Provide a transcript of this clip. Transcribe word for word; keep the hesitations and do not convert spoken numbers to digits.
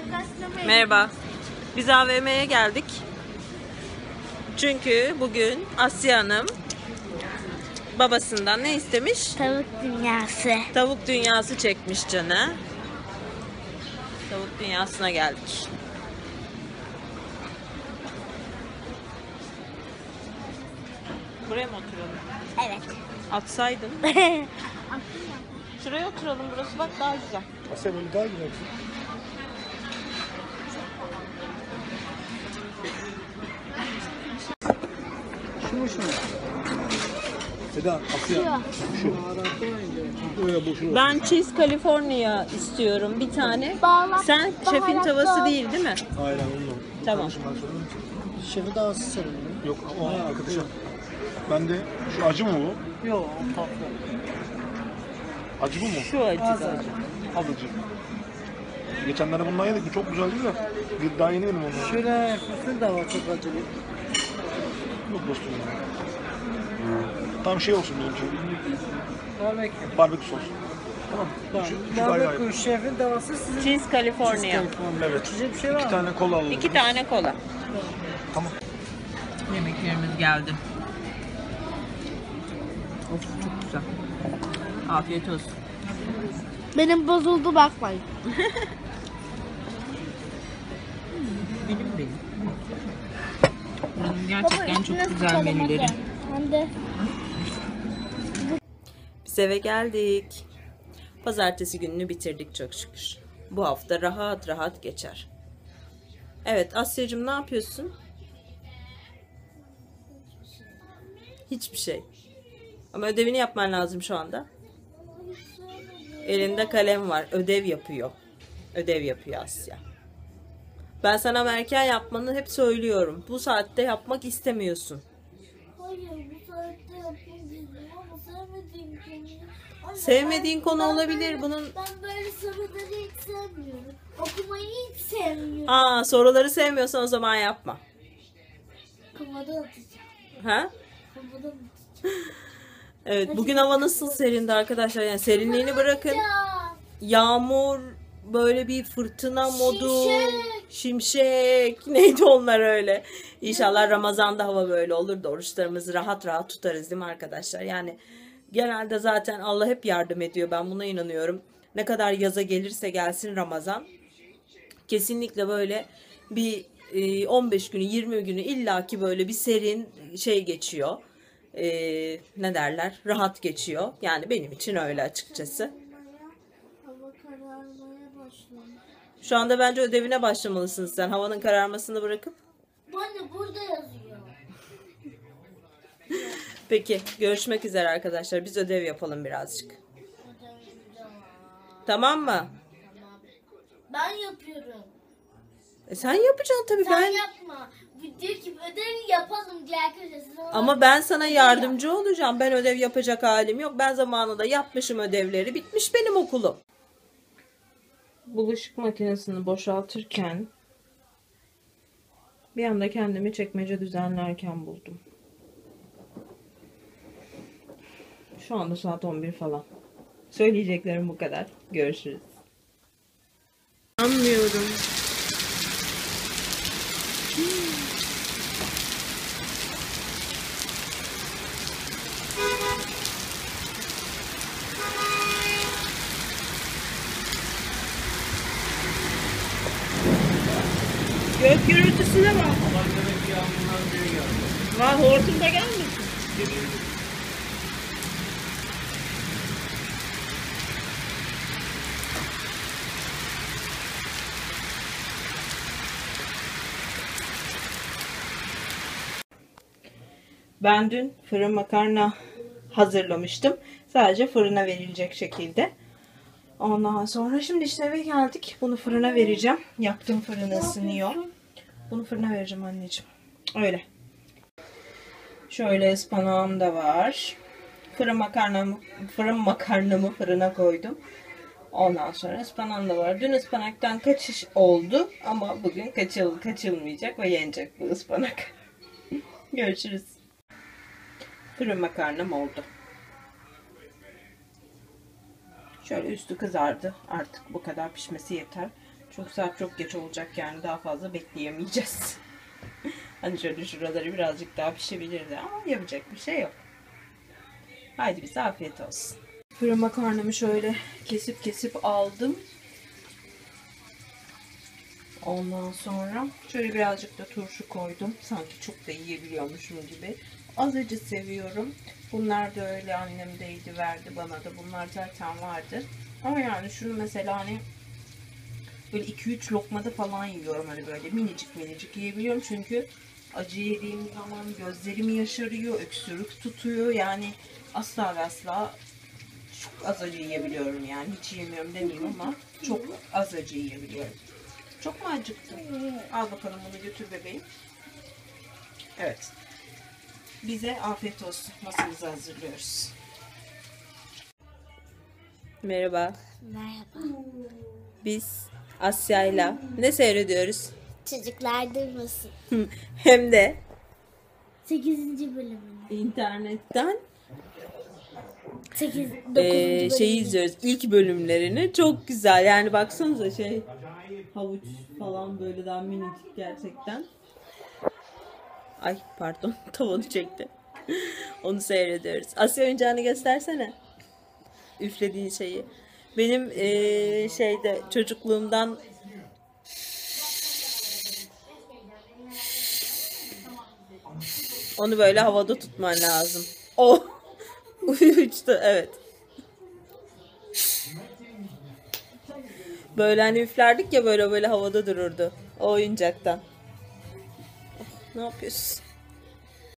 Merhaba. Biz A V M'ye geldik. Çünkü bugün Asya Hanım babasından ne istemiş? Tavuk dünyası. Tavuk dünyası çekmiş canı. Tavuk dünyasına geldik. Buraya mı oturalım? Evet. Atsaydın. Şuraya oturalım, burası bak daha güzel. Asya böyle daha güzel. Şu mu şu mu? Seda, Asya. Şu. Öyle boşuna. Ben Cheese California istiyorum bir tane. Bağla- Sen şefin baharatlı tavası ol. değil değil mi? Aynen onunla. Tamam. Şefi daha sanırım. Yok, o arkadaşım. Ben de şu acı mı bu? Yok, tatlı. Acı bu mu? Şu acı. Az acı. Az acı. Geçenlerde bundan yedik. Bu çok güzeldi de. Bir daha yeni yedim onu. Şöyle fısır da var çok acılı. Yok dostum ya. Tam şey olsun benim için. Barbekü. Barbekü sos. Tamam. Tamam. Şu, şu ayrı ayrı. Barbekü şefin davası sizin. Cheese California. Evet. İçecek bir şey var İki mı? tane kola alalım. İki tane kola. Tamam. Yemeklerimiz geldi. Of çok güzel. Afiyet olsun. Benim bozuldu bakmayın. Benim benim. Buranın gerçekten çok güzel menüleri. Ben de. Biz eve geldik. Pazartesi gününü bitirdik çok şükür. Bu hafta rahat rahat geçer. Evet Asya'cığım ne yapıyorsun? Hiçbir şey. Ama ödevini yapman lazım şu anda. Elinde kalem var. Ödev yapıyor. Ödev yapıyor Asya. Ben sana erken yapmanı hep söylüyorum. Bu saatte yapmak istemiyorsun. Hayır bu saatte yapmam dedim ama sevmediğim konu. Sevmediğin konu olabilir. Bunun Ben böyle soruları hiç sevmiyorum. Okumayı hiç sevmiyorum. Aa, soruları sevmiyorsan o zaman yapma. Kumada atacağım. Ha? Kumada atacağım. Evet, bugün hava nasıl serindi arkadaşlar? Yani serinliğini bırakın. Yağmur, böyle bir fırtına modu, Şimşek. şimşek, neydi onlar öyle. İnşallah Ramazan'da hava böyle olur da oruçlarımızı rahat rahat tutarız değil mi arkadaşlar? Yani genelde zaten Allah hep yardım ediyor. Ben buna inanıyorum. Ne kadar yaza gelirse gelsin Ramazan. Kesinlikle böyle bir on beş günü, yirmi günü illaki böyle bir serin şey geçiyor. Ee, ne derler? Rahat geçiyor. Yani benim için öyle açıkçası. Hava kararmaya başladı. Şu anda bence ödevine başlamalısın sen. Havanın kararmasını bırakıp. Anne burada yazıyor. Peki görüşmek üzere arkadaşlar. Biz ödev yapalım birazcık. Tamam mı? Ben yapıyorum. E sen yapacaksın tabii. Sen Ben. yapma. Bu diyor ki ödevi yapalım diye arkadaşlar. Siz ona- Ama ben sana yardımcı olacağım. Ben ödev yapacak halim yok. Ben zamanında yapmışım ödevleri. Bitmiş benim okulum. Bulaşık makinesini boşaltırken bir anda kendimi çekmece düzenlerken buldum. Şu anda saat on bir falan. Söyleyeceklerim bu kadar. Görüşürüz. Anlıyorum. Gök gürültüsüne bak. Vay hortum da gelmesin. Ben dün fırın makarna hazırlamıştım. Sadece fırına verilecek şekilde. Ondan sonra şimdi işte eve geldik. Bunu fırına vereceğim. Yaktım, fırını ısınıyor. Bunu fırına vereceğim anneciğim. Öyle. Şöyle ıspanağım da var. Fırın makarnamı, fırın makarnamı fırına koydum. Ondan sonra ıspanağım da var. Dün ıspanaktan kaçış oldu ama bugün kaçıl, kaçılmayacak ve yenecek bu ıspanak. Görüşürüz. Fırın makarnam oldu. Şöyle üstü kızardı. Artık bu kadar pişmesi yeter. Çünkü saat çok geç olacak yani daha fazla bekleyemeyeceğiz. Hani şöyle şuraları birazcık daha pişebilirdi ama yapacak bir şey yok. Haydi bize afiyet olsun. Fırın makarnamı şöyle kesip kesip aldım. Ondan sonra şöyle birazcık da turşu koydum. Sanki çok da yiyebiliyormuşum gibi. Az acı seviyorum. Bunlar da öyle, annem deydi verdi bana da. Bunlar zaten vardı. Ama yani şunu mesela hani böyle iki üç lokmada falan yiyorum, hani böyle minicik minicik yiyebiliyorum. Çünkü acı yediğim zaman gözlerim yaşarıyor, öksürük tutuyor. Yani asla ve asla çok az acı yiyebiliyorum yani. Hiç yemiyorum demeyeyim ama çok az acı yiyebiliyorum. Çok mu acıktın? Al bakalım bunu, götür bebeğim. Evet. Bize afiyet olsun. Masamızı hazırlıyoruz. Merhaba. Merhaba. Biz Asya'yla ne seyrediyoruz? Çocuklar durmasın. Hem de sekizinci bölümünü. internetten sekiz, dokuzuncu e, bölümünü. şeyi izliyoruz. İlk bölümlerini. Çok güzel. Yani baksanıza şey, havuç falan böyle daha minicik gerçekten. Ay pardon, tavanı çekti. Onu seyrediyoruz. Asya oyuncağını göstersene. Üflediğin şeyi. Benim eee, şeyde çocukluğumdan onu böyle havada tutman lazım. O uçtu, evet. Böyle hani üflerdik ya, böyle böyle havada dururdu. O oyuncaktan. Ne yapıyorsun?